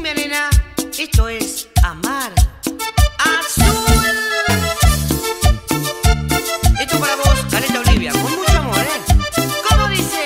cumbia, nena, esto es amar. Azul. Esto para vos, Caleta Olivia, con mucho amor, ¿Cómo dice?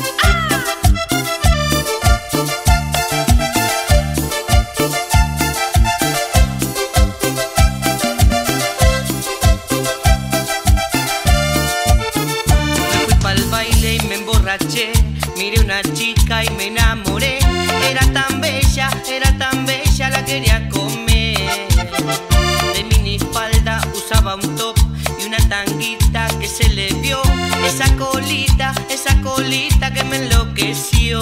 Me fui pa'l baile y me emborraché. Miré una chica y me enamoré. Era tan bella, la quería comer. De minifalda usaba un top y una tanguita que se le vio. Esa colita que me enloqueció.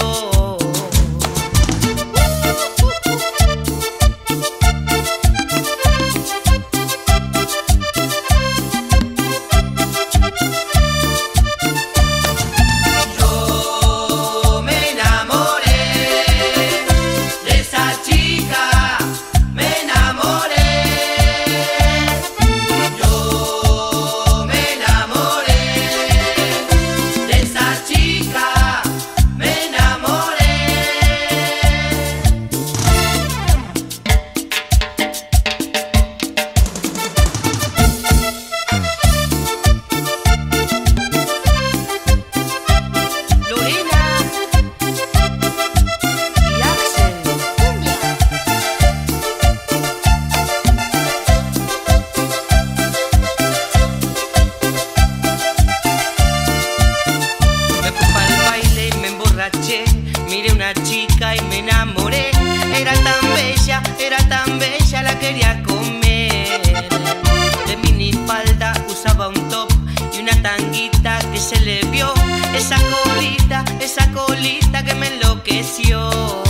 Miré una chica y me enamoré. Era tan bella, la quería comer. De minifalda usaba un top y una tanguita que se le vio. Esa colita que me enloqueció.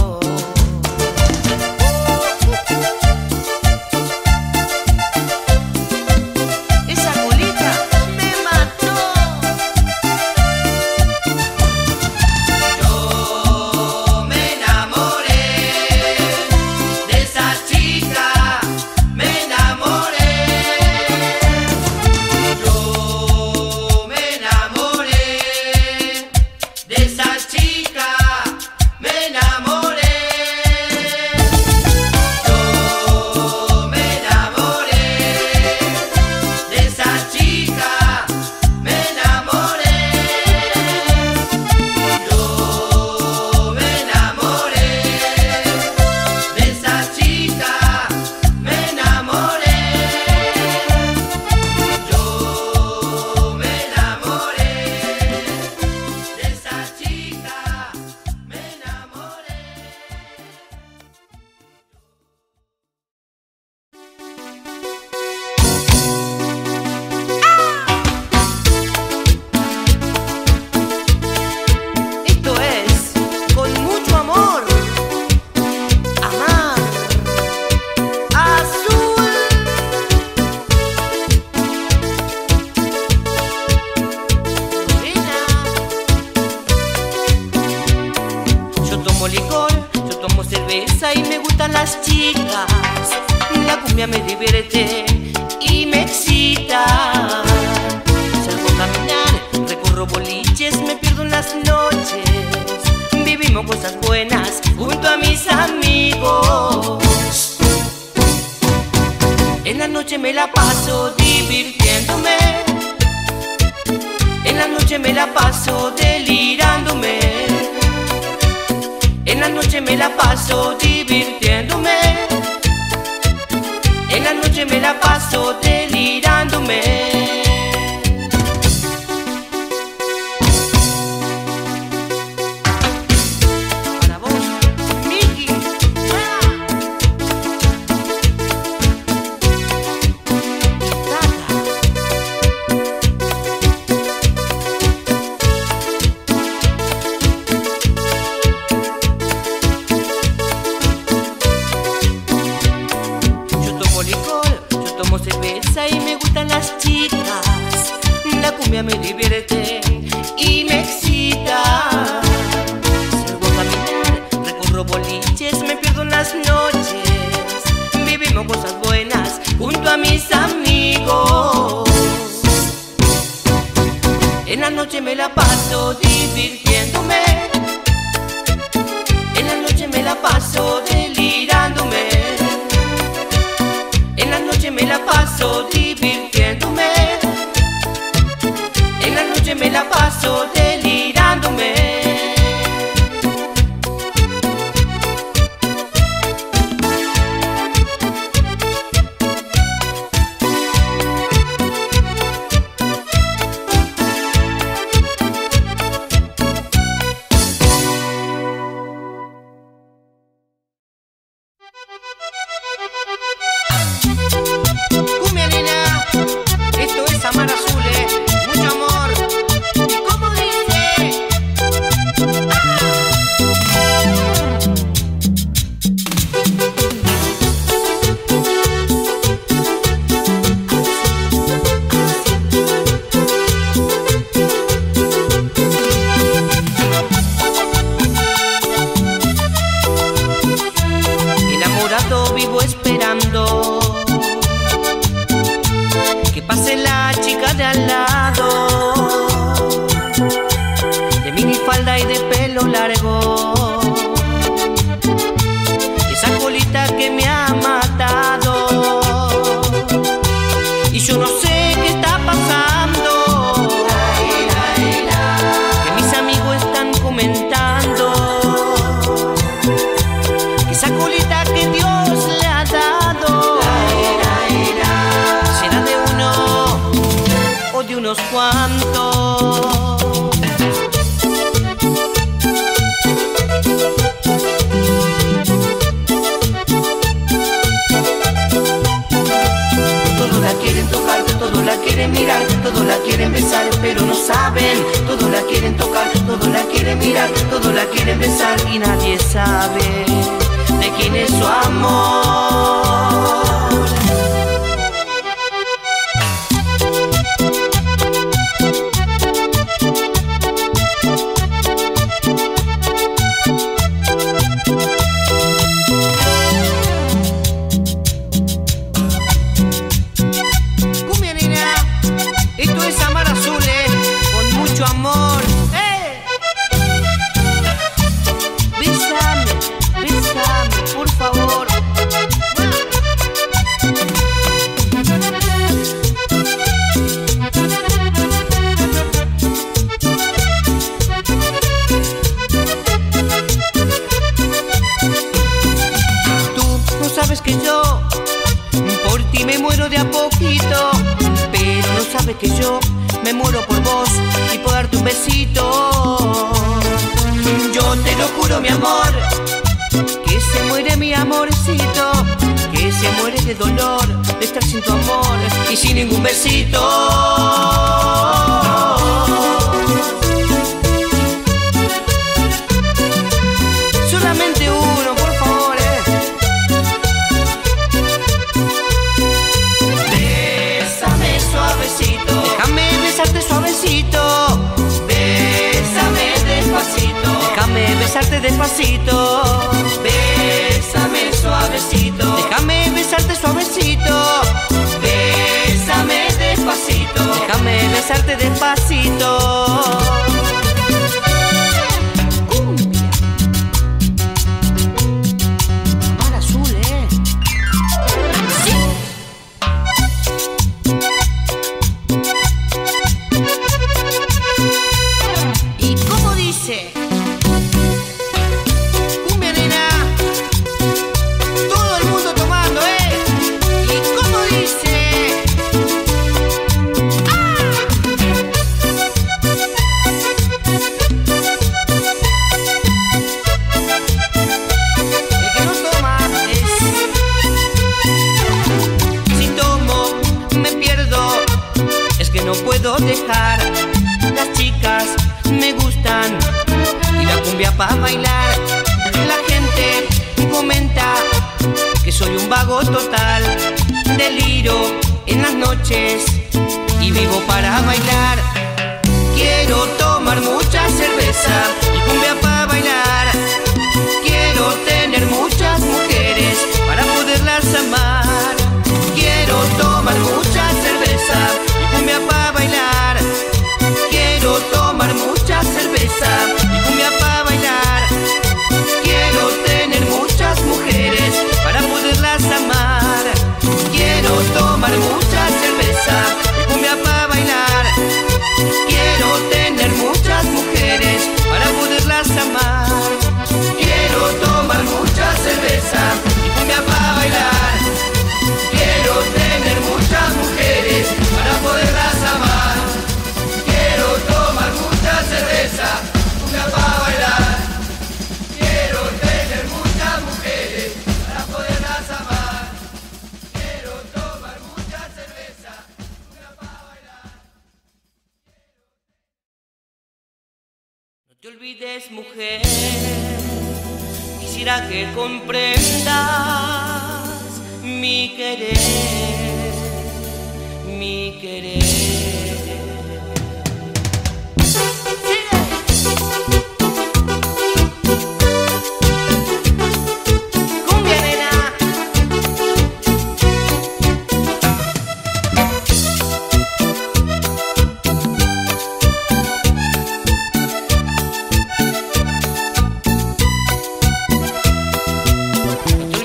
Yo tomo cerveza y me gustan las chicas. La cumbia me divierte y me excita. Salgo a caminar, recorro boliches, me pierdo en las noches. Vivimos cosas buenas junto a mis amigos. En la noche me la paso divirtiéndome. En la noche me la paso delirándome. En la noche me la paso divirtiéndome. En la noche me la paso delirándome. Para vos, Miki. Yo tomo cerveza y me gustan las chicas. La cumbia me divierte y me excita. Salgo a caminar, recorro boliches, me pierdo en las noches. Vivimos cosas buenas junto a mis amigos. En la noche me la paso divirtiéndome. En la noche me la paso delirando. enamorado vivo esperando que pase la chica de al lado, de minifalda y de pelo largo, esa colita que me ha matado, y yo no sé qué está pasando, que mis amigos están comentando que esa colita que Dios le ha dado será de uno o de unos cuantos. Todos la quieren tocar, todos la quieren mirar, todos la quieren besar, pero no saben. Todos la quieren tocar, todos la quieren mirar, todos la quieren besar, y nadie sabe de quién es su amor. Cumbia nena, esto es Amar Azul, con mucho amor. Bésame, bésame, por favor. Tú no sabes que yo por ti me muero de a poquito, pero no sabes que yo me muero por vos y por darte un besito. Yo te lo juro, mi amor, que se muere mi amorcito, que se muere de dolor de estar sin tu amor y sin ningún besito. Solamente uno, por favor, Bésame suavecito, déjame besarte suavecito, bésame despacito, déjame besarte despacito, bésame suavecito, déjame besarte suavecito, bésame despacito, déjame besarte despacito. Cumbia. Amar Azul, sí. ¿Y cómo dice? Cumbia nena, todo el mundo tomando, ¿y cómo dice? El que no toma es... Si tomo, me pierdo, es que no puedo dejar. Las chicas me gustan y la cumbia para bailar. La gente comenta que soy un vago total, deliro en las noches y vivo para bailar. Quiero tomar mucha cerveza y cumbia para bailar. Quiero tener muchas mujeres para poderlas amar. Quiero tomar mucha cerveza y cumbia para bailar. Quiero tomar mucha cerveza y cumbia para bailar. Quiero tener muchas mujeres para poderlas amar. Quiero tomar mucha cerveza y cumbia para bailar. Quiero tener muchas mujeres para poderlas amar. Quiero tomar mucha cerveza y cumbia para bailar. Quiero tener muchas mujeres para poderlas amar. Quiero tomar mucha cerveza, cumbia para bailar. Quiero tener muchas mujeres para poderlas amar. Quiero tomar mucha cerveza, cumbia para bailar. No te olvides, mujer, quisiera que comprendas mi querer, mi querer. Cumbia nena.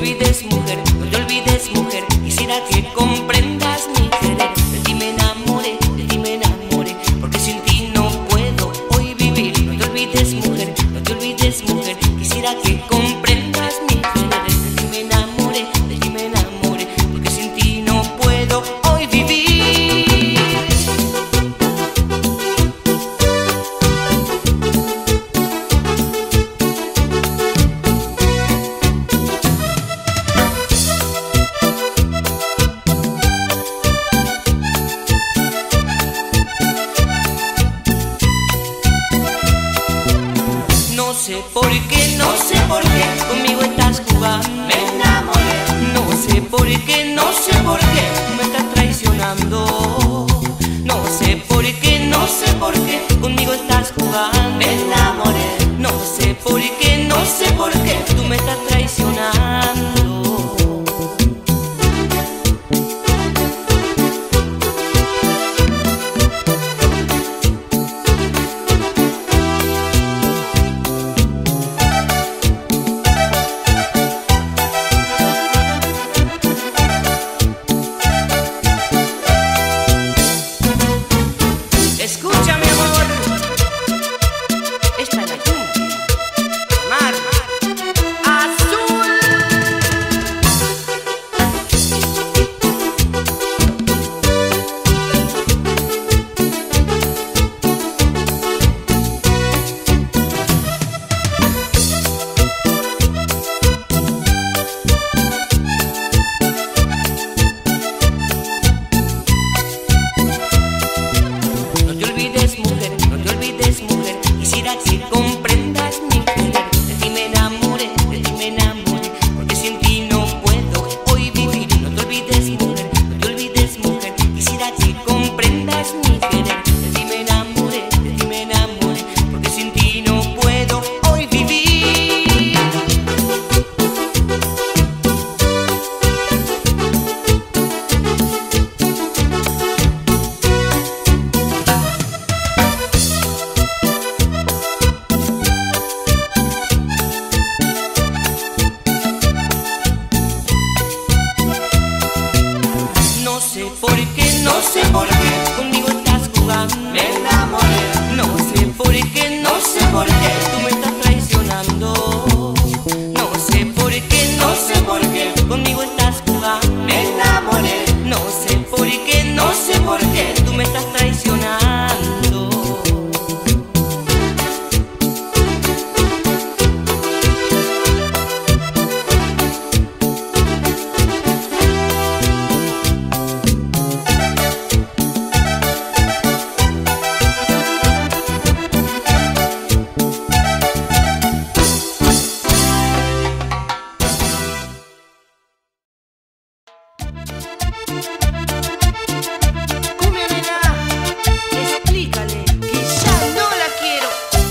olvides, mujer, no te olvides, mujer. Quisiera que comprendas mi querer. De ti me enamoré, de ti me enamoré, porque sin ti no puedo hoy vivir. No te olvides, mujer, no te olvides, mujer. Quisiera que comprendas mi querer. De ti me enamoré, de ti me enamoré, porque sin ti no puedo hoy vivir. No sé por qué, no sé por qué conmigo estás jugando. Me enamoré. No sé por qué, no sé por qué me estás traicionando. No sé por qué, no sé por qué conmigo estás jugando. Me enamoré. No sé por qué, no sé por qué tú me estás traicionando. Escucha, mi amor, esta es la cumbia, mar azul. No te olvides, mujer, no te olvides, mujer. Quisiera que comprendas mi querer. De ti me enamoré, de ti me enamoré, porque sin ti no puedo hoy vivir. No te olvides, mujer, no te olvides, mujer. Quisiera que comprendas mi querer. De ti me enamoré, de ti me enamoré, porque sin ti no puedo hoy vivir. No sé por qué, no sé por qué conmigo estás jugando. Me enamoré. No sé por qué, no sé por qué tú me estás traicionando. No sé por qué, no sé por qué conmigo estás jugando. Me enamoré. No sé por qué, no sé por qué tú me estás traicionando. Cumbia, nena, explícale que ya no la quiero.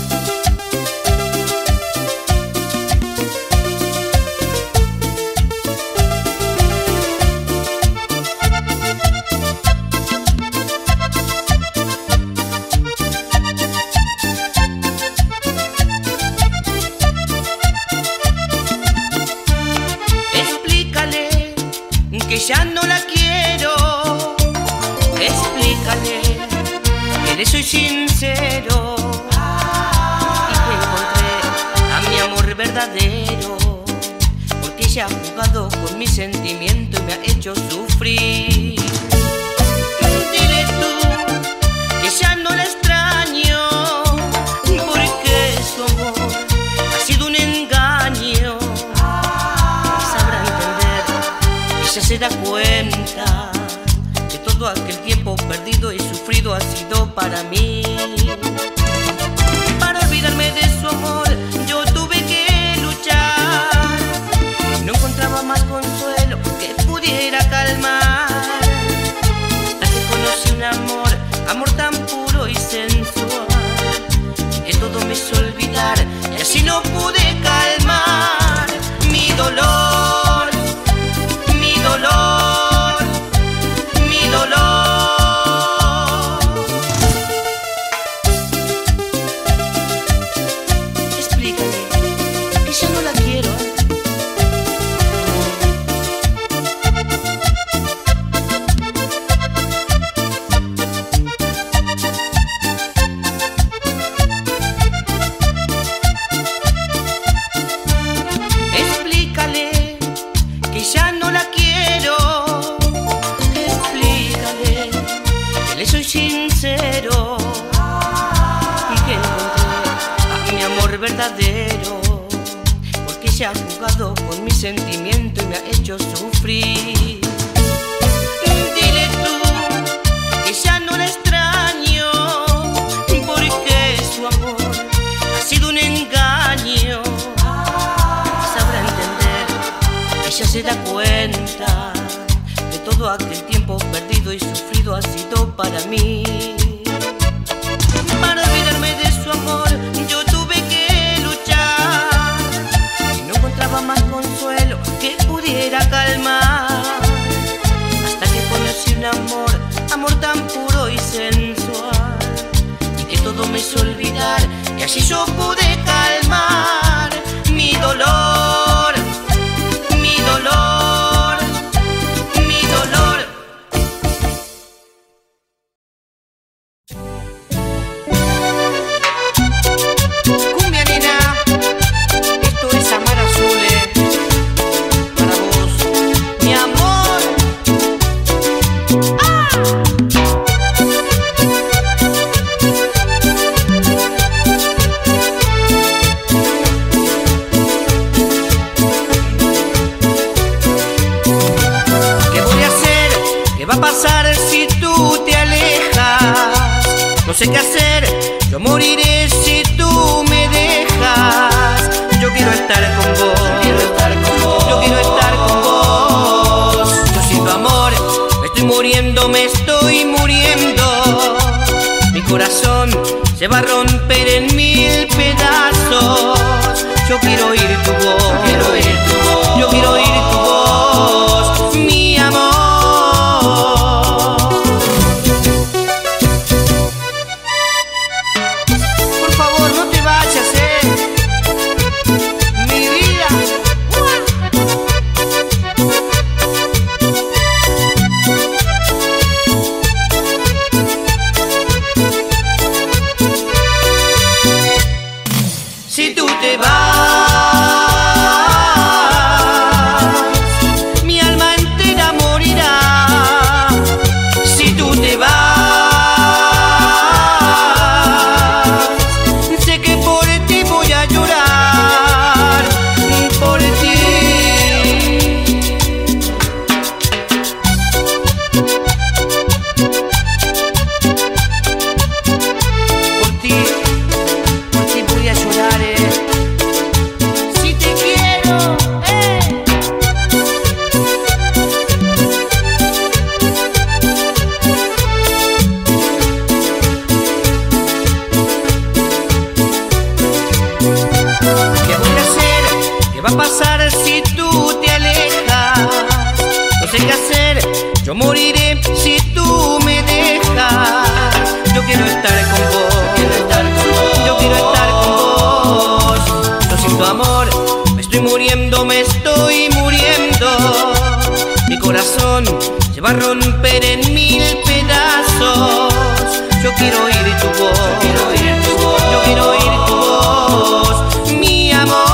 Explícale que ya no la quiero. Explícale que le soy sincero y que encontré a mi amor verdadero, porque ella ha jugado con mi sentimiento y me ha hecho sufrir. Dile tú que ya no la extraño, porque su amor ha sido un engaño. Sabrá entender, ella se da cuenta que todo aquel tiempo perdido y sufrido ha sido para mí. Para olvidarme de su amor yo tuve que luchar, no encontraba más consuelo que pudiera calmar, hasta que conocí un amor, amor tan puro y sensual, que todo me hizo olvidar y así no pude calmar mi dolor, mi dolor, mi dolor. Explícale ella ha jugado con mi sentimiento y me ha hecho sufrir. Dile tú que ya no la extraño, porque su amor ha sido un engaño. Sabrá entender, ella se da cuenta que todo aquel tiempo perdido y sufrido ha sido para mí. Para olvidarme de su amor yo tuve que luchar y no encontraba más consuelo que pudiera calmar, hasta que conocí un amor tan puro y sensual, y que todo me hizo olvidar, y así yo pude calmar mi dolor, mi dolor, mi dolor. Cumbia nena, esto es Amar Azul, para vos, mi amor. ¿Qué voy a hacer? ¿Qué va a pasar si tú te alejas? No sé qué hacer, yo moriré si tú me dejas. Yo quiero estar con vos, yo quiero estar con vos, yo quiero estar con vos. Yo sin tu amor me estoy muriendo, me estoy muriendo. Mi corazón se va a romper en mil pedazos. Yo quiero oír tu voz, yo quiero oír tu voz, yo quiero oír tu voz, mi amor. Por favor, no te vayas, mi vida. Si tú te vas, mi alma entera morirá. Si tú te vas, sé que por ti voy a llorar, por ti. Por ti voy a llorar, si te quiero, ¿Qué voy a hacer? ¿Qué va a pasar si tú te alejas? No sé qué hacer, yo moriré si tú me dejas. Yo quiero estar con vos, quiero estar con vos, yo quiero estar con vos. Yo sin tu amor me estoy muriendo, me estoy muriendo. Mi corazón se va a romper en mil pedazos. Yo quiero oír tu voz, yo quiero oír tu voz, yo quiero oír tu voz, mi amor.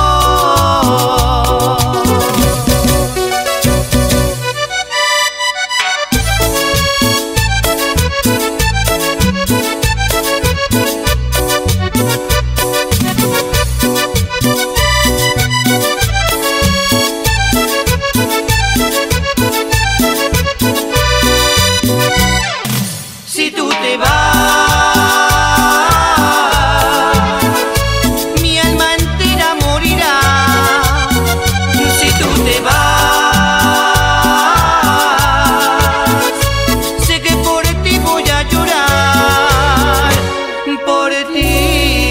Si tú te vas, mi alma entera morirá. Si tú te vas, sé que por ti voy a llorar, por ti.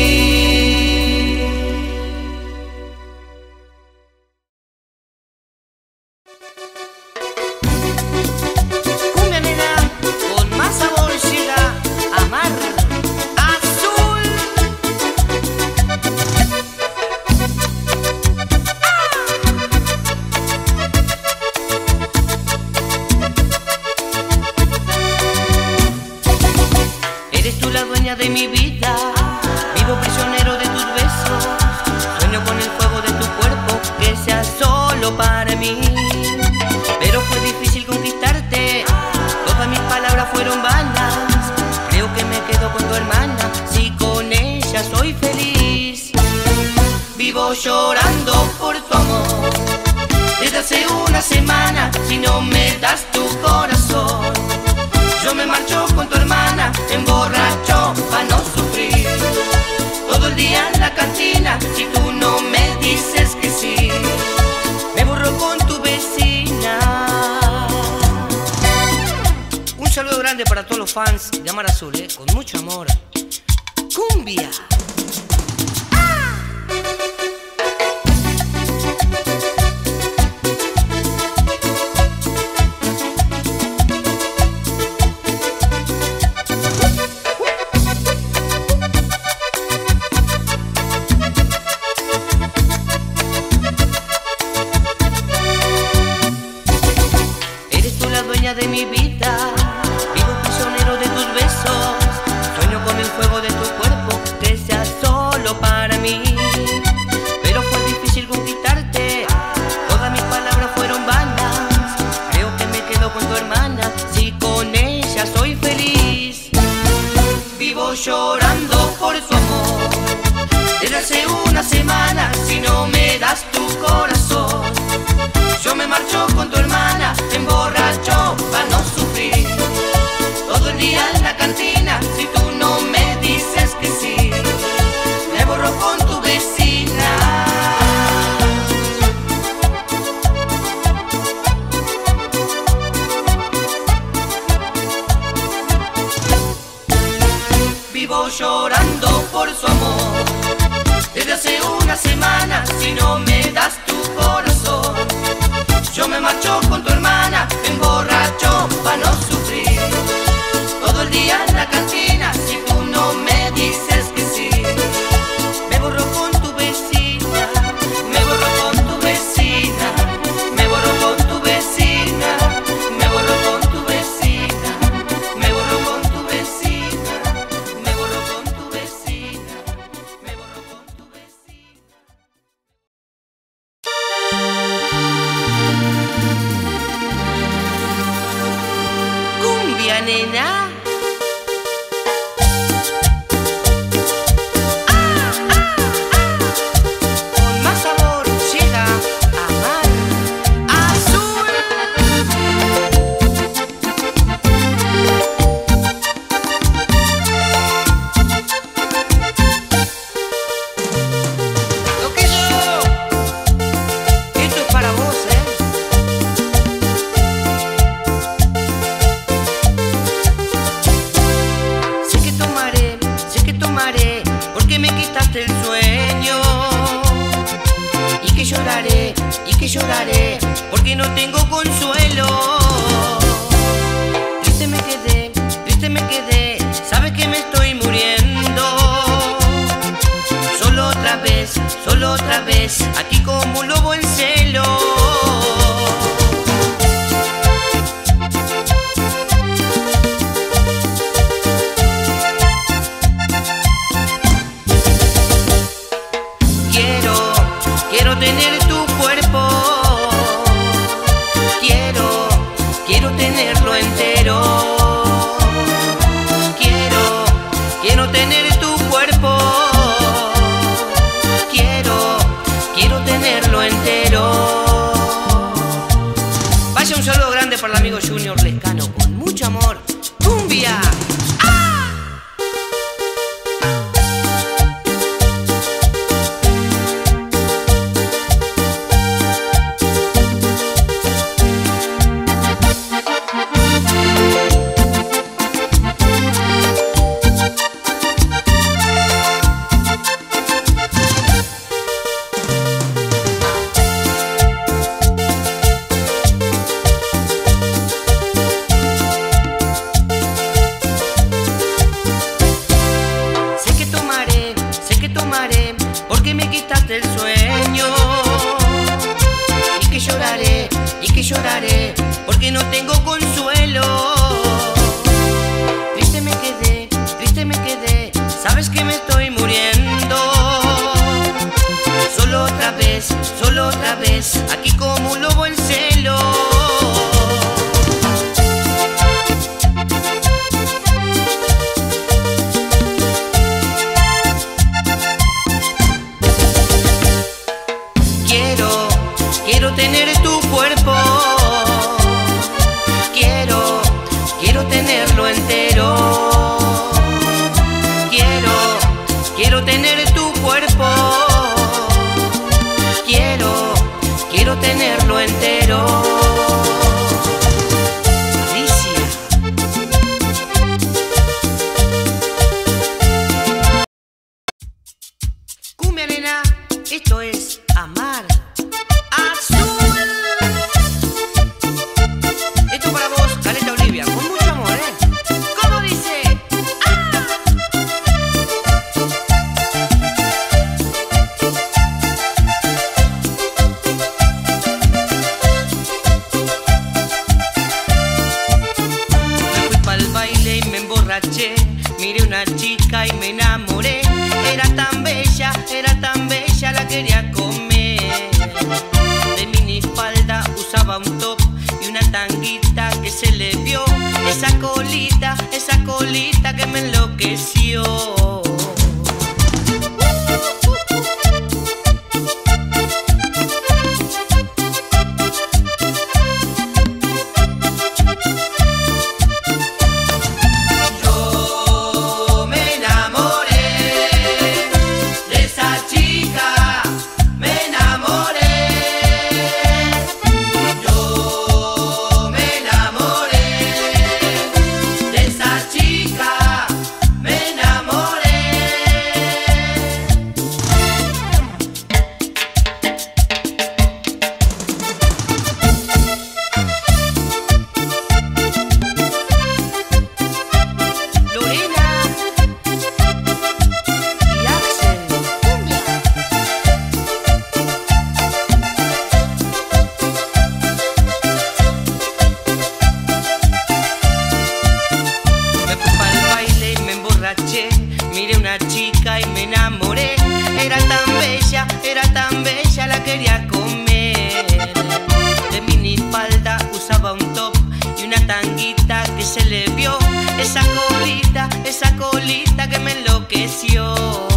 Cumbia nena, con más sabor llega Amar Azul. Eres tú la dueña de mi vida, vivo prisionero de tus besos. Sueño con el fuego de tu cuerpo, que sea solo para mí. Pero fue difícil conquistarte, todas mis palabras fueron vanas. Creo que me quedo con tu hermana, si con ella soy feliz. Vivo llorando por tu amor. semana si no me das tu corazón. Yo me marcho con tu hermana, emborracho pa' no sufrir. Todo el día en la cantina, si tú no me dices que sí, me borro con tu vecina. Un saludo grande para todos los fans de Amar Azul, con mucho amor. ¡Cumbia! De mi vida, vivo prisionero de tus besos, sueño con el fuego de tu cuerpo, que sea solo para mí. Pero fue difícil conquistarte, todas mis palabras fueron vanas. Creo que me quedo con tu hermana, si con ella soy feliz. Vivo llorando por su amor, desde hace una semana, si no me das tu corazón. Yo me marcho con tu hermana, emborracho pa' no sufrir. Todo el día en la cantina, si tú no me dices que sí, me borro con tu vecina. Vivo llorando por su amor, desde hace una semana, si no me das tu corazón. Yo me marcho con tu hermana, emborracho pa' no sufrir. Todo el día en la cantina, si tú no me dices que sí, me borro con tu vecina, me borro con tu vecina, me borro con tu vecina, me borro con tu vecina, me borro con tu vecina, me borro con tu vecina, me borro con tu vecina. Cumbia, nena. Con más sabor llega Amar Azul. Loquillo, esto es para vos, porque me quitaste el sueño. Y que lloraré, porque no tengo consuelo. Triste me quedé, sabes que me estoy muriendo. Solo otra vez, aquí como un lobo en celo. Quiero tener tu cuerpo, quiero tenerlo entero. Quiero tener tu cuerpo, quiero tenerlo entero. Vaya un saludo grande para el amigo Junior Lescano, con mucho amor. ¡Cumbia! Porque me quitaste el sueño. Y que lloraré, porque no tengo consuelo. Triste me quedé, sabes que me estoy muriendo. Solo otra vez, aquí como un lobo en celo. Quiero tener tener tu cuerpo. Quiero tenerlo entero. Quiero tener tu cuerpo. Quiero tenerlo entero. Alicia. Cumbia, nena, esto es amar. Azul. Esto para vos, Caleta Olivia, con mucho amor, ¿eh? ¿Cómo dice? ¡Ah! Me fui pa'l baile y me emborraché. Miré una chica y me enamoré. Era tan bella, la quería comer. De minifalda usaba un top y una tanguita que se le vio. Esa colita que me enloqueció. Miré una chica y me enamoré. Era tan bella, la quería comer. De minifalda usaba un top y una tanguita que se le vio. Esa colita que me enloqueció.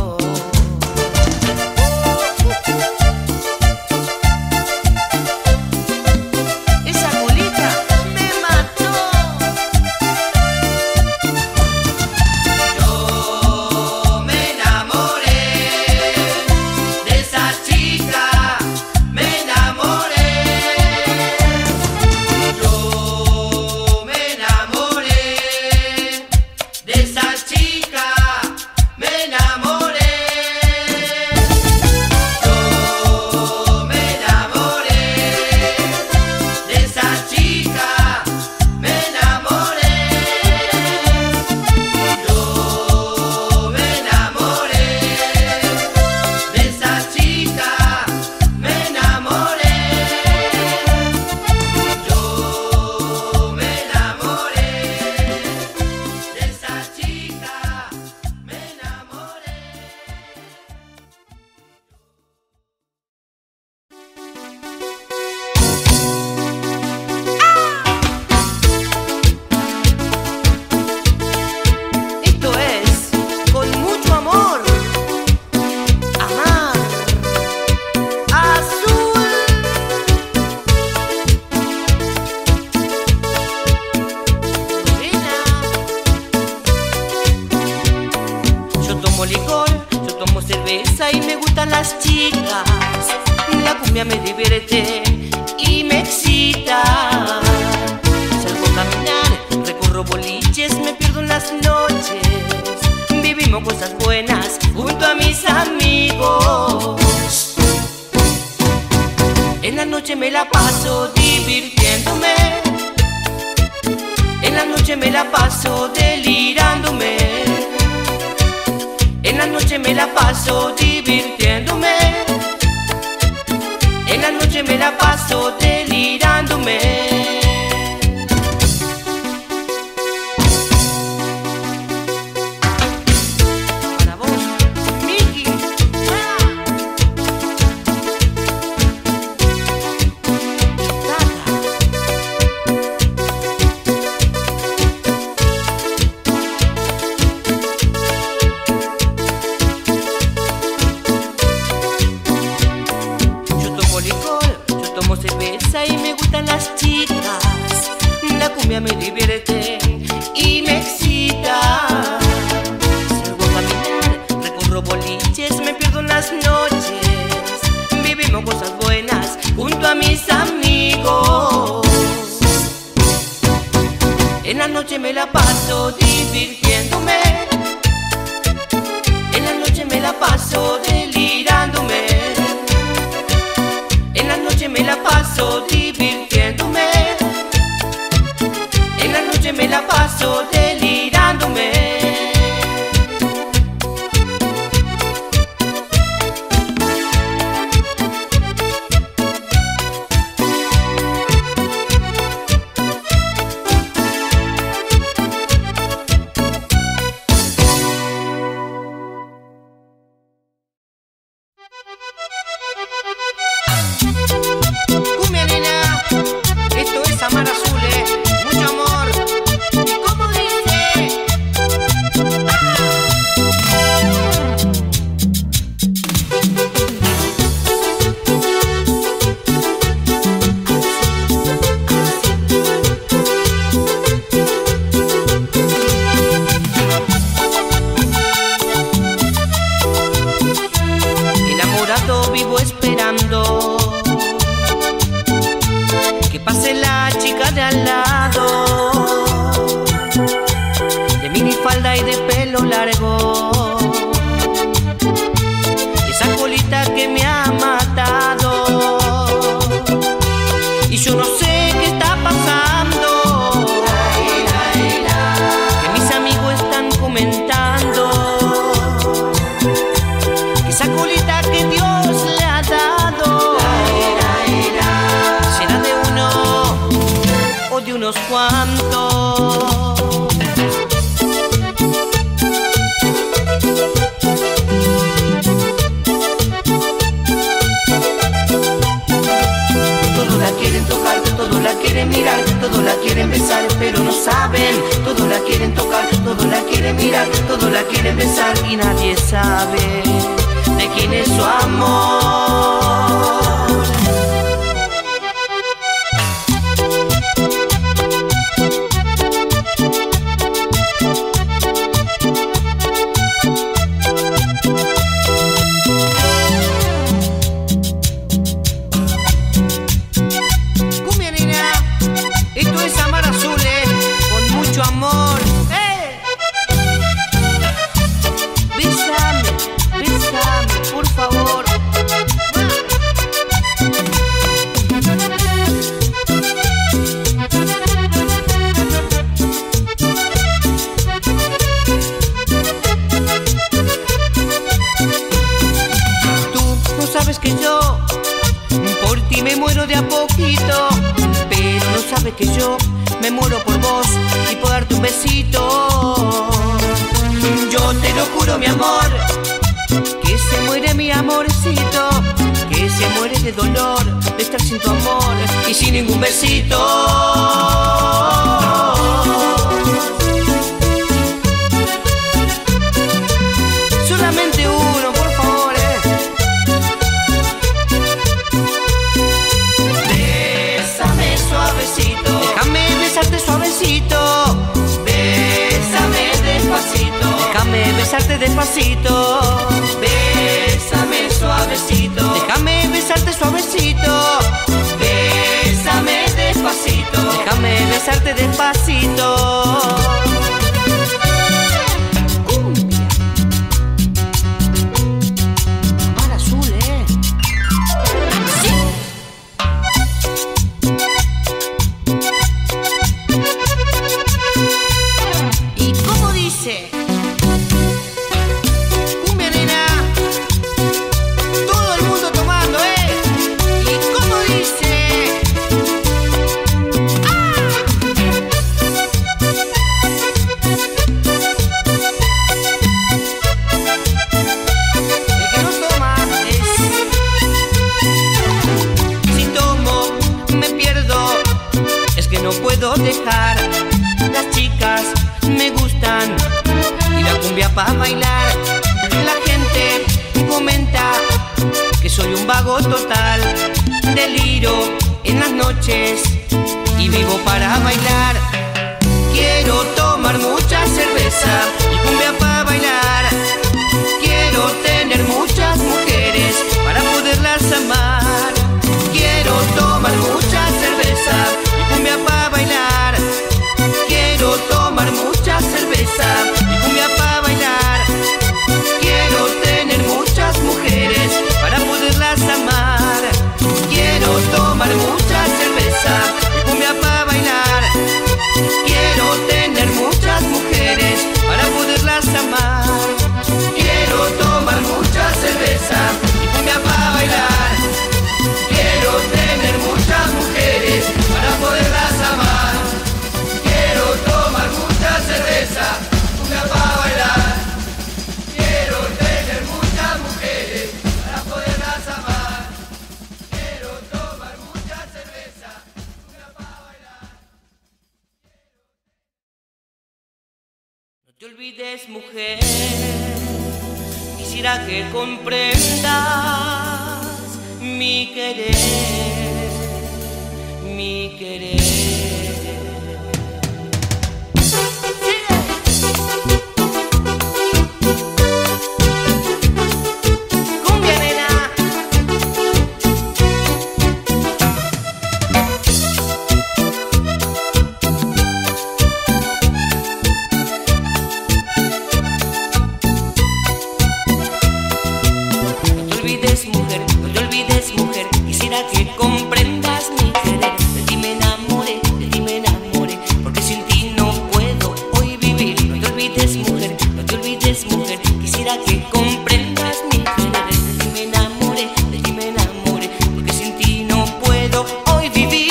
Y me gustan las chicas, la cumbia me divierte y me excita. Salgo a caminar, recorro boliches, me pierdo en las noches. Vivimos cosas buenas junto a mis amigos. En la noche me la paso divirtiéndome. En la noche me la paso delirándome. En la noche me la paso divirtiéndome. En la noche me la paso delirándome. Para vos, Miki. Yo tomo licor, yo tomo cerveza besa y me gustan las chicas. La cumbia me divierte y me excita. Salgo a caminar, recorro boliches, me pierdo en las noches. Vivimos cosas buenas junto a mis amigos. En la noche me la paso divirtiéndome. En la noche me la paso delirándome. En la noche me la paso divirtiéndome. En la noche me la paso delirándome. Cumbia nena, esto es Amar Azul, mucho amor. ¿Y cómo dice? Enamorado vivo esperando que pase la chica de al lado, de minifalda y de pelo largo, esa colita que me ha matado. Y yo no sé qué está pasando, que mis amigos están comentando que esa colita que Dios le ha dado será de uno o de unos cuantos. Todos la quieren tocar, todos la quieren mirar, todos la quieren besar, pero no saben. Todos la quieren tocar, todos la quieren mirar, todos la quieren besar y nadie sabe de quién es su amor. Cumbia nena, esto es Amar Azul, con mucho amor. Bésame, bésame, por favor. Tú no sabes que yo por ti me muero de a poquito, pero no sabes que yo me muero por vos y por darte un besito. Yo te lo juro, mi amor, que se muere mi amorcito, que se muere de dolor de estar sin tu amor y sin ningún besito. Solamente uno, por favor, Bésame suavecito, déjame besarte suavecito. Bésame despacito, déjame besarte despacito. Bésame suavecito, déjame besarte suavecito. Bésame despacito, déjame besarte despacito. Cumbia. Amar Azul, sí. ¿Y cómo dice? Cumbia nena, todo el mundo tomando, ¿y cómo dice? El que no toma es... Si tomo, me pierdo. Es que no puedo dejar. Las chicas me gustan y la cumbia pa' bailar. La gente comenta que soy un vago total. Deliro en las noches y vivo para bailar. Quiero tomar mucha cerveza y cumbia para bailar. Quiero tener muchas mujeres para poderlas amar. Quiero tomar mucha cerveza y cumbia para bailar. Quiero tomar mucha cerveza y cumbia para bailar. Quiero tener muchas mujeres para poderlas amar. Quiero tomar mucha cerveza y cumbia para bailar. Quiero tener muchas mujeres para poderlas amar. Quiero tomar mucha cerveza y cumbia para bailar. Quiero tener muchas mujeres para poderlas amar. Quiero tomar mucha cerveza y cumbia para bailar. Quiero tener muchas mujeres para poderlas amar. Quiero tomar mucha cerveza y cumbia para bailar. No te olvides, mujer, quisiera que comprendas mi querer, mi querer. Cumbia, nena. No te olvides, mujer, no te olvides, mujer, quisiera que comprendas mi querer. De ti me enamoré, de ti me enamoré, porque sin ti no puedo hoy vivir. No te olvides, mujer, no te olvides, mujer, quisiera que comprendas mi querer. De ti me enamoré, de ti me enamoré, porque sin ti no puedo hoy vivir.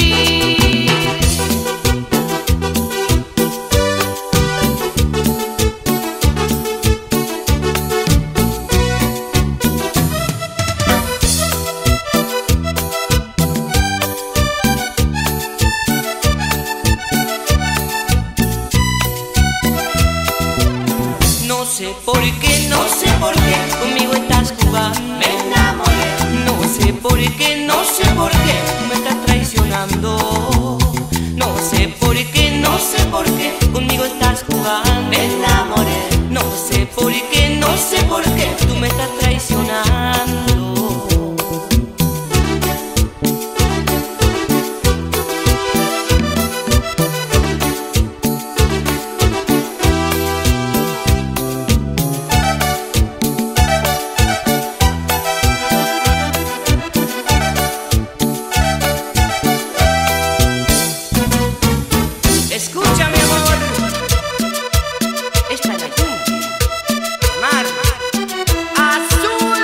No sé por qué, no sé por qué conmigo estás jugando. Me enamoré. No sé por qué, no sé por qué me estás traicionando. No sé por qué, no sé por qué conmigo estás jugando. Me enamoré. No sé por qué, no sé por qué tú me estás traicionando. Escucha, mi amor, esta es la cumbia, mar azul.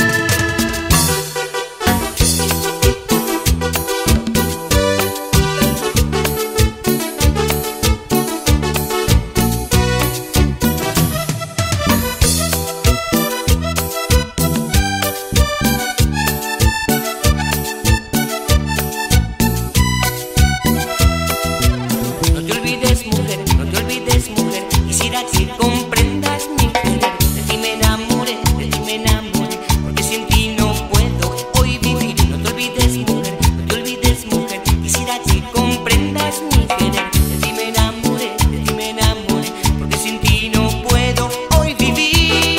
No te olvides, mujer, no te olvides, mujer, quisiera que comprendas mi querer. De ti me enamoré, de ti me enamoré, porque sin ti no puedo hoy vivir. No te olvides, mujer, no te olvides, mujer, quisiera que comprendas mi querer. De ti me enamoré, de ti me enamoré, porque sin ti no puedo hoy vivir.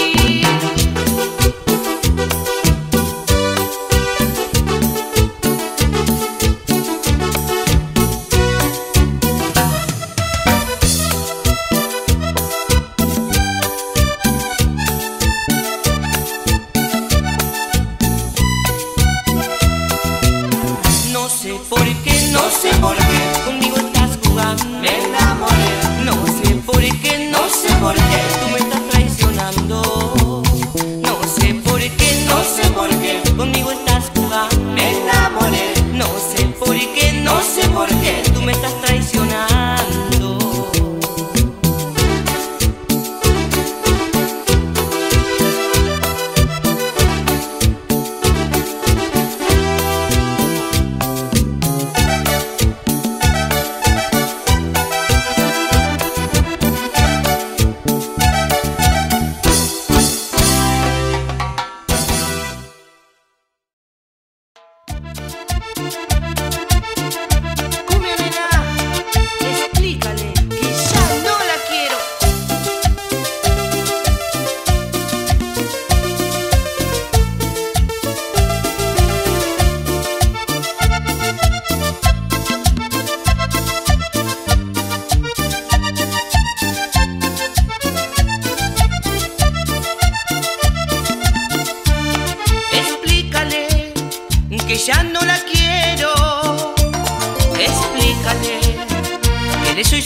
No sé por qué, no sé por qué conmigo estás jugando. Me enamoré. No sé por qué, no sé por qué tú me estás traicionando. No sé por qué, no sé por qué conmigo estás jugando. Me enamoré. No sé por qué, no sé por qué tú me estás traicionando.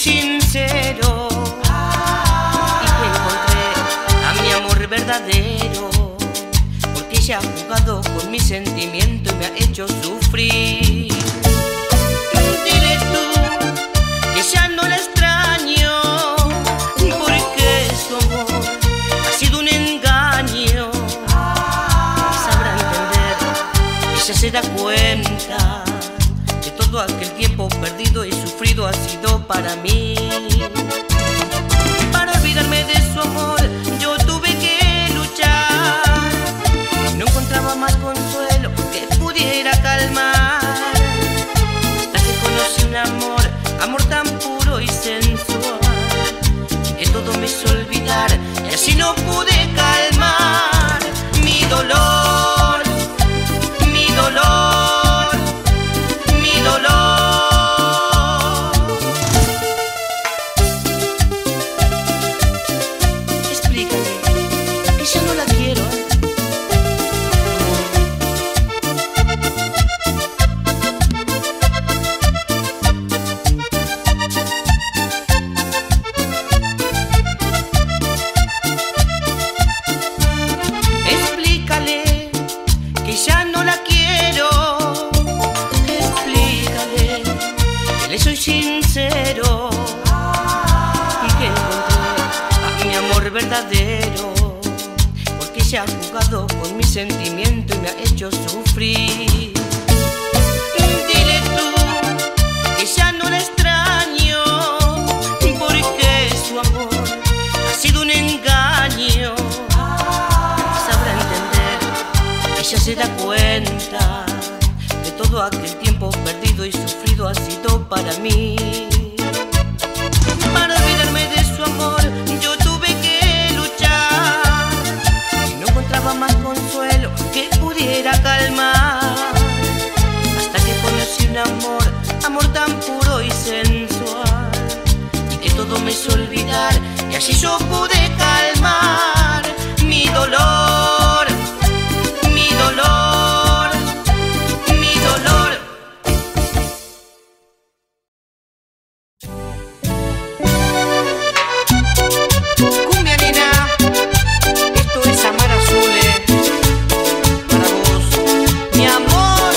sincero y que encontré a mi amor verdadero, porque ella ha jugado con mi sentimiento y me ha hecho sufrir. Dile tú que ya no la extraño, porque su amor ha sido un engaño. Sabrá entender, ella se da cuenta que todo aquel tiempo perdido y sufrido ha sido para mí. Para olvidarme de su amor yo tuve que luchar, no encontraba más consuelo que pudiera calmar, hasta que conocí un amor tan puro y sensual, que todo me hizo olvidar y así no pude calmar mi dolor, mi dolor, mi dolor. Explícale que ya no la quiero. Explícale que ya no la quiero. Explícale que le soy sincero y que encontré a mi amor verdadero, porque ella ha jugado con mi sentimiento y me ha hecho sufrir. Dile tú que ya no la extraño, porque su amor ha sido un engaño. Sabrá entender, ella se da cuenta que todo aquel tiempo perdido y sufrido ha sido para mí. Para olvidarme de su amor yo tuve que luchar, y no encontraba más consuelo que pudiera calmar, hasta que conocí un amor tan puro y sensual, y que todo me hizo olvidar y así yo pude calmar mi dolor, mi dolor, mi dolor. Cumbia nena, esto es Amar Azul, para vos, mi amor.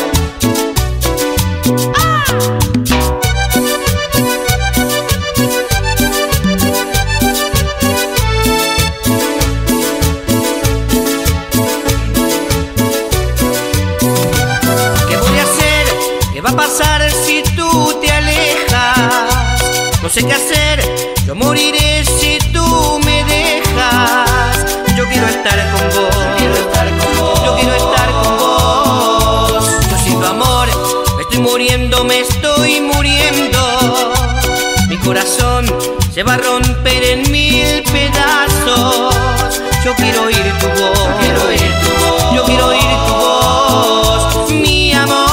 ¿Qué voy a hacer? ¿Qué va a pasar si tú te alejas? No sé qué hacer, yo moriré si tú me dejas. Yo quiero estar con vos, yo quiero estar con vos. Yo sin tu amor me estoy muriendo, me estoy muriendo. Mi corazón se va a romper en mil pedazos. Yo quiero oír tu voz, yo quiero oír tu voz, yo quiero oír tu voz, mi amor.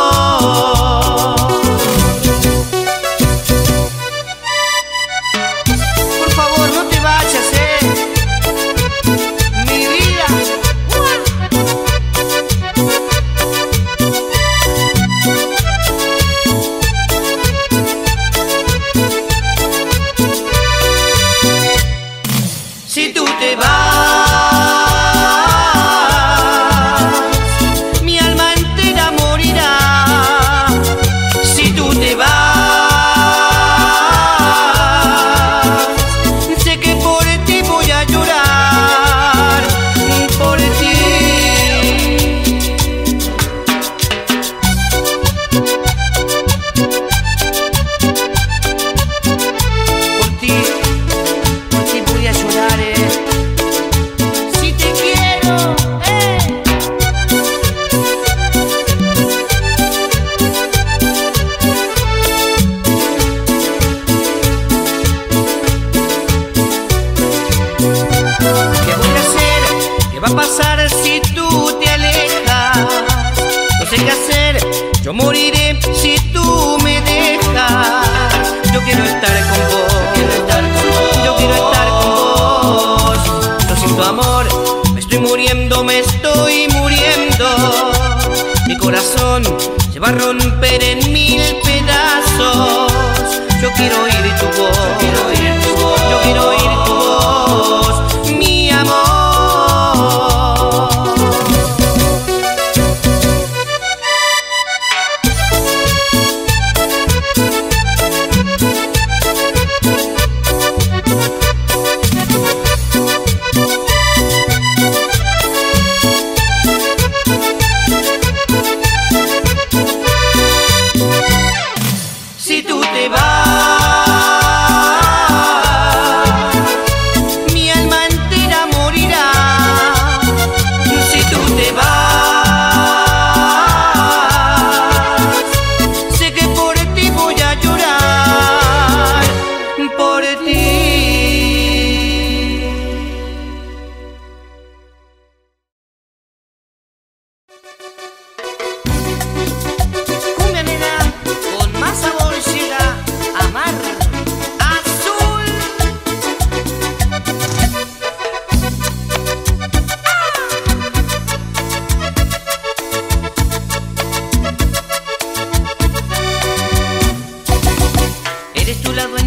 Por favor, no te vayas, mi vida. Si tú te vas, mi alma entera morirá. Si tú te vas, sé que por ti voy a llorar, por ti. Por ti voy a llorar, si te quiero, ¿Qué voy a hacer? ¿Qué va a pasar si tú te alejas? No sé qué hacer, yo moriré si tú me dejas. Yo quiero estar con vos, yo quiero estar con vos. Yo sin tu amor me estoy muriendo, me estoy muriendo. Mi corazón se va a romper en mil pedazos. Yo quiero oír tu voz,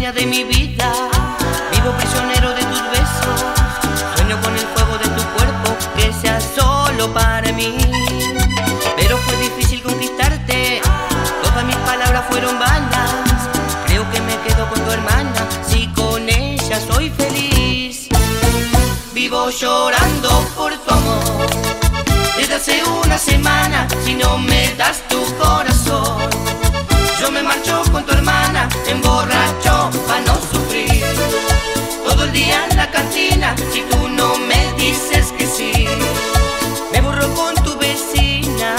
dueña de mi vida. Vivo prisionero de tus besos. Sueño con el fuego de tu cuerpo, que sea solo para mí. Pero fue difícil conquistarte, todas mis palabras fueron vanas. Creo que me quedo con tu hermana, si con ella soy feliz. Vivo llorando por tu amor desde hace una semana. Si no me das tu corazón, yo me marcho con tu hermana, emborracho pa' no sufrir. Todo el día en la cantina, si tú no me dices que sí, me borro con tu vecina.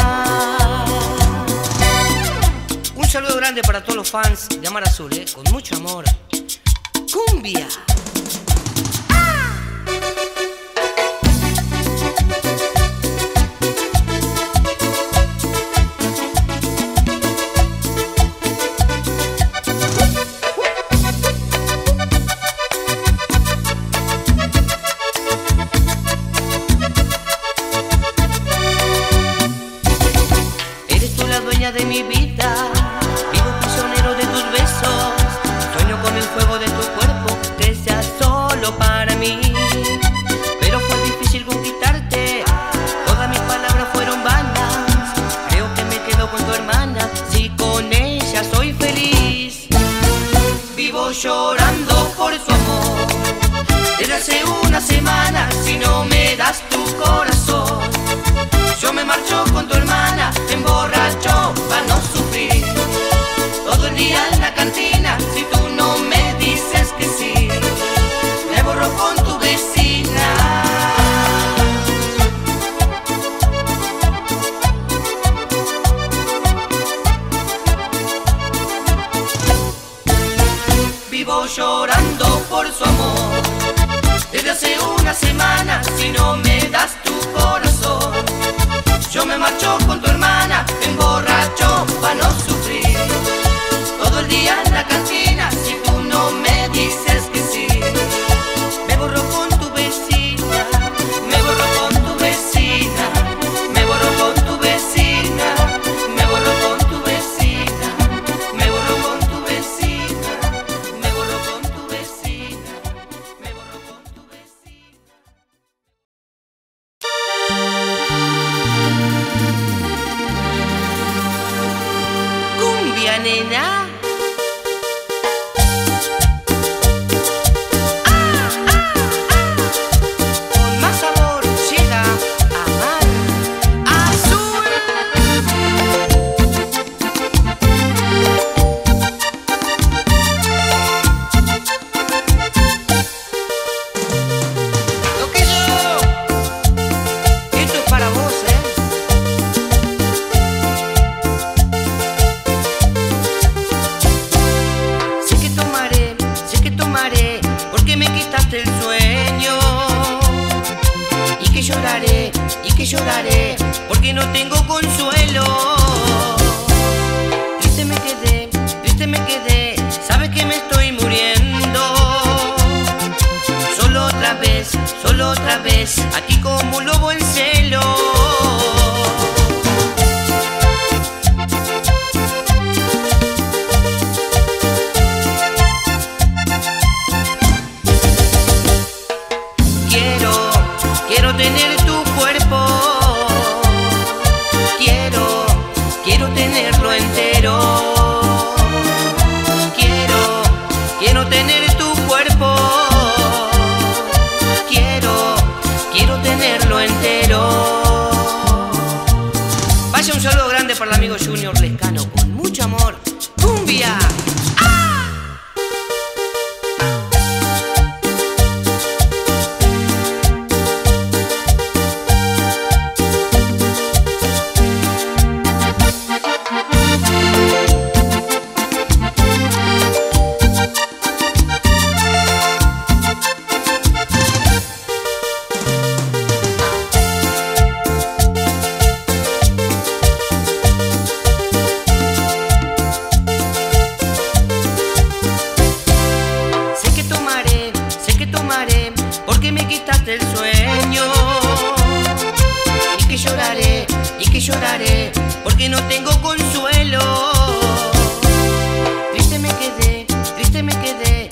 Un saludo grande para todos los fans de Amar Azul, con mucho amor. ¡Cumbia! De mi vida, vivo prisionero de tus besos. Sueño con el fuego de tu cuerpo, que sea solo para mí. Pero fue difícil conquistarte, todas mis palabras fueron vanas. Creo que me quedo con tu hermana, si con ella soy feliz. Vivo llorando por su amor desde hace una semana. Si no me das tu corazón, yo me marcho con tu hermana, emborracho pa' no sufrir. Todo el día en la cantina, si tú no me dices que sí, me borro con tu vecina. Vivo llorando por su amor desde hace una semana. Si no me das tu corazón, yo me marcho con tu hermana, emborracho pa' no sufrir. Todo el día en la cantina, si tú no me dices que sí, me borro con tu vecina, me borro con tu vecina, me borro con tu vecina, me borro con tu vecina, me borro con tu vecina, me borro con tu vecina, me borro con tu vecina. Cumbia, nena. Con más sabor llega Amar Azul. Lo que yo, esto es para vos, porque me quitaste el sueño. Y que lloraré, porque no tengo consuelo. Triste me quedé, sabes que me estoy muriendo. Solo otra vez, aquí como un lobo en celo. Quiero tener tu cuerpo, quiero tenerlo entero. Quiero tener tu cuerpo, quiero tenerlo entero. Vaya un saludo grande para el amigo Junior Lescano, con mucho amor. ¡Cumbia! Porque me quitaste el sueño. Y que lloraré, porque no tengo consuelo. Triste me quedé,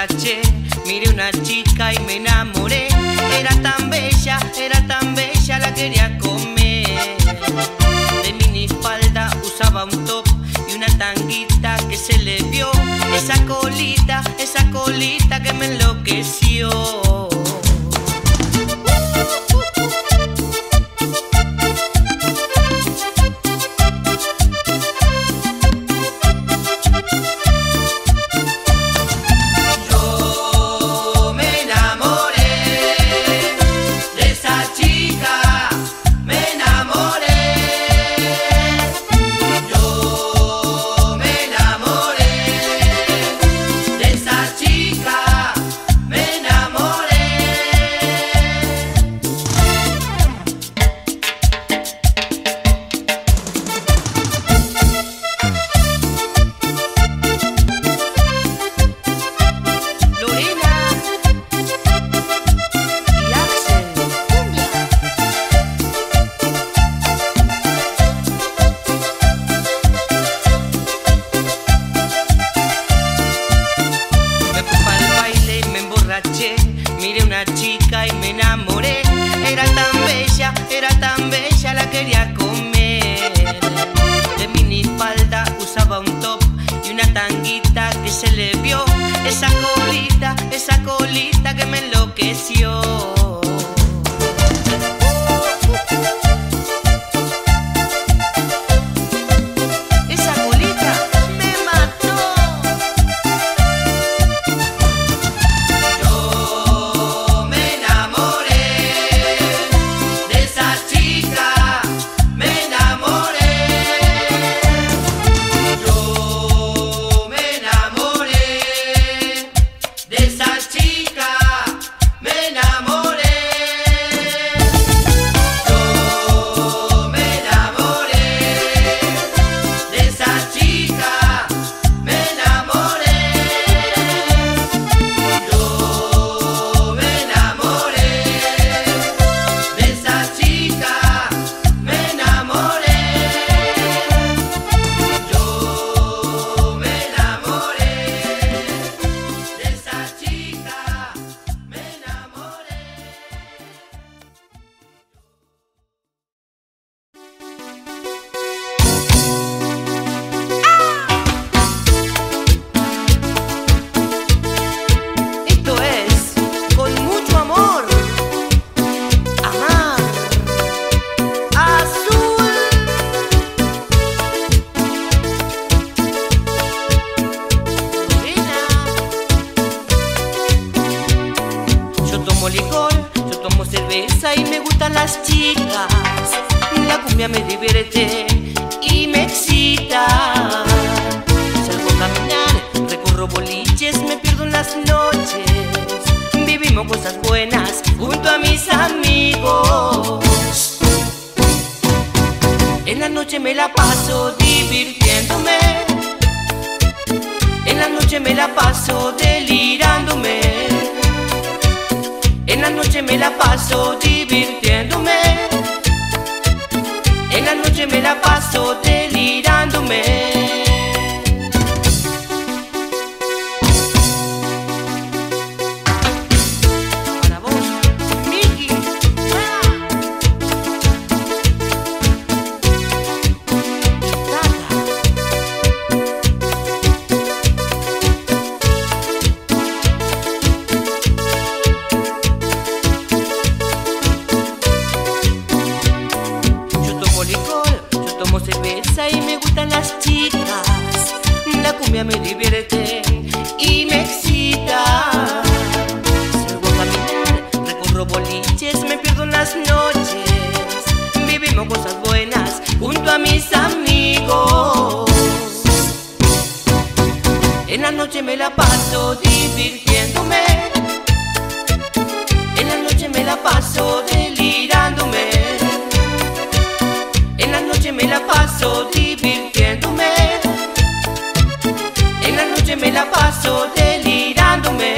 emborraché, miré una chica y me enamoré. Era tan bella, la quería comer. De minifalda usaba un top y una tanguita que se le vio. Esa colita que me enloqueció. Miré una chica y me enamoré. Era tan bella, la quería comer. De minifalda usaba un top y una tanguita que se le vio. Esa colita que me enloqueció. Yo tomo cerveza y me gustan las chicas. La cumbia me divierte y me excita. Salgo a caminar, recorro boliches, me pierdo en las noches. Vivimos cosas buenas junto a mis amigos. En la noche me la paso divirtiéndome. En la noche me la paso delirándome. En la noche me la paso divirtiéndome. En la noche me la paso delirándome. Para vos, Miki. Cerveza y me gustan las chicas. La cumbia me divierte y me excita. Salgo a caminar, recorro boliches, me pierdo en las noches. Vivimos cosas buenas junto a mis amigos. En la noche me la paso divirtiéndome. En la noche me la paso delirándome. En la noche me la paso divirtiéndome. En la noche me la paso delirándome.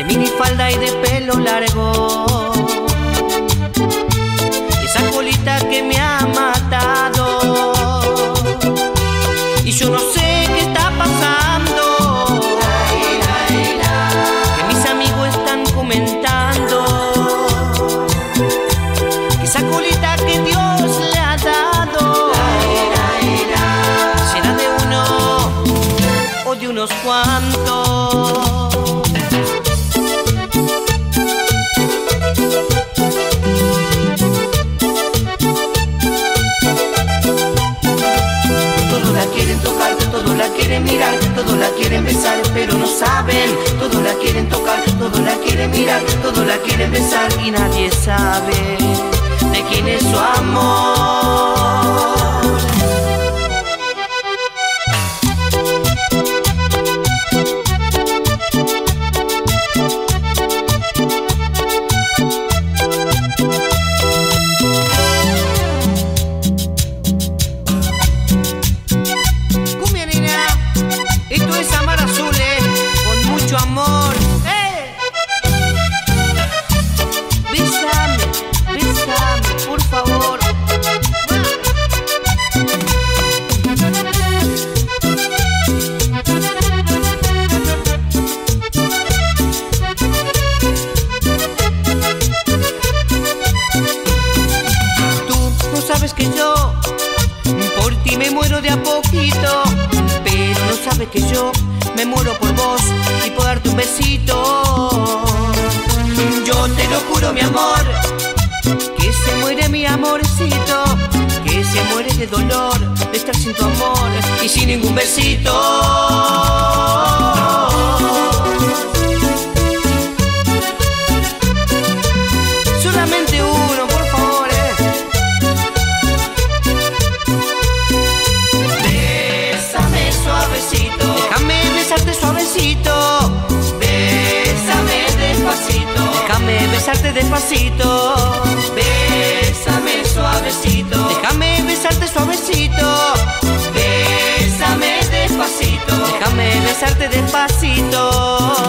minifalda y de pelo largo, esa colita que me ha matado, y yo no sé qué está pasando, que mis amigos están comentando que esa colita que Dios le ha dado será de uno o de unos cuantos. Todos la quieren mirar, todos la quieren besar, pero no saben. Todos la quieren tocar, todos la quieren mirar, todos la quieren besar y nadie sabe de quién es su amor. Que yo me muero por vos y por darte un besito. Yo te lo juro, mi amor, que se muere mi amorcito, que se muere de dolor de estar sin tu amor y sin ningún besito. Solamente uno, por favor, Bésame suavecito, déjame besarte suavecito. Bésame despacito, déjame besarte despacito. Bésame suavecito, déjame besarte suavecito. Bésame despacito, déjame besarte despacito.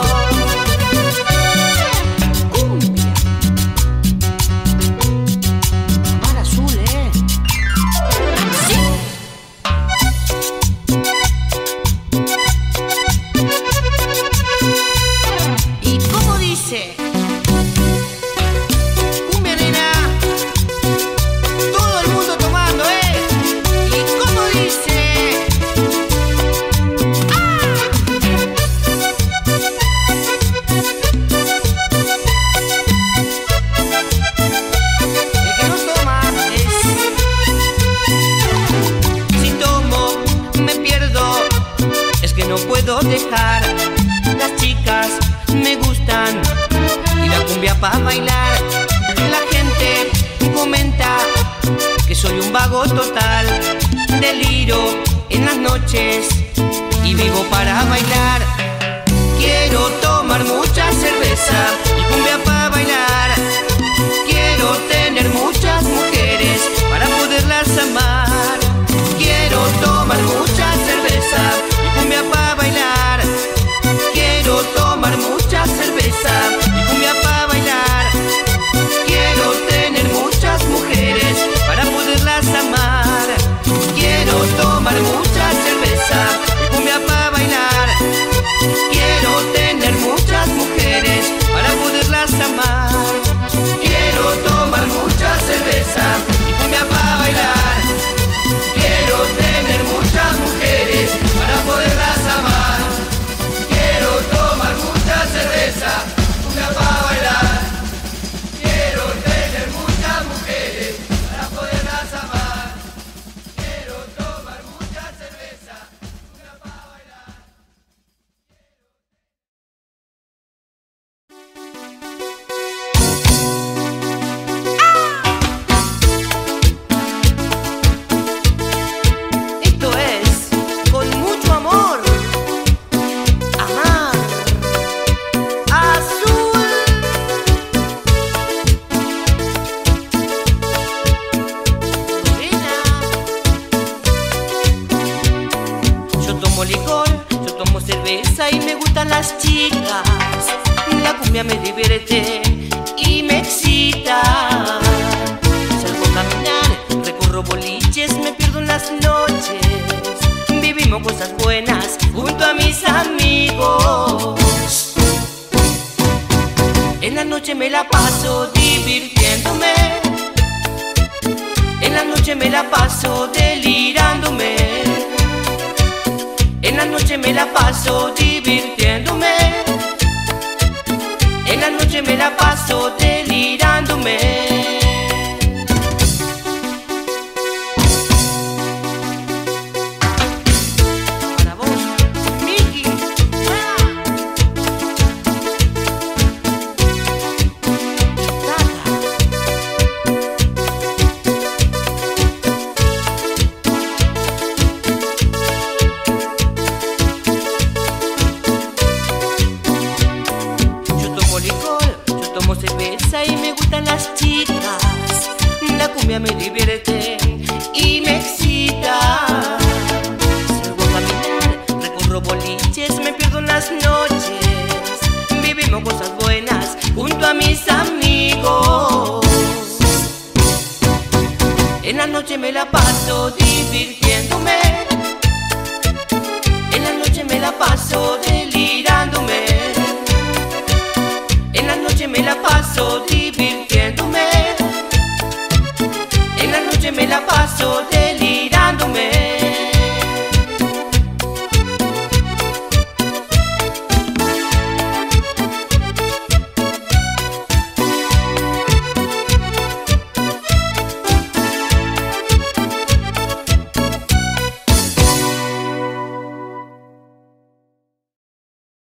Dejar, las chicas me gustan y la cumbia para bailar. La gente comenta que soy un vago total, deliro en las noches y vivo para bailar. Quiero tomar mucha cerveza y cumbia para bailar. Quiero tener muchas mujeres para poderlas amar. Quiero tomar mucha cerveza y cumbia para bailar. Quiero tomar mucha cerveza y cumbia para bailar. Quiero tener muchas mujeres para poderlas amar. Quiero tomar mucha cerveza y cumbia para bailar. Quiero tener muchas mujeres para poderlas amar. Quiero tomar mucha cerveza y cumbia para bailar. Quiero tener muchas mujeres para poderlas amar. Quiero tomar mucha cerveza, cumbia para bailar. Quiero tener muchas mujeres para poderlas amar. Quiero tomar mucha cerveza, cumbia para bailar. Esto es con mucho amor. Amar Azul. Morena. Yo tomo licor, yo tomo cerveza y me gustan las chicas. La cumbia cumbia me divierte y me excita. Salgo a caminar, recorro boliches, me pierdo en las noches. Vivimos cosas buenas junto a mis amigos. En la noche me la paso divirtiéndome. En la noche me la paso delirándome. En la noche me la paso divirtiéndome. En la noche me la paso delirándome. Para vos, Miki. Yo tomo cerveza y me gustan las chicas. La cumbia me divierte y me excita. Salgo a caminar, recorro boliches, me pierdo en las noches. Vivimos cosas buenas junto a mis amigos. En la noche me la paso divirtiéndome. En la noche me la paso delirándome. En la noche me la paso divirtiéndome. En la noche me la paso delirando.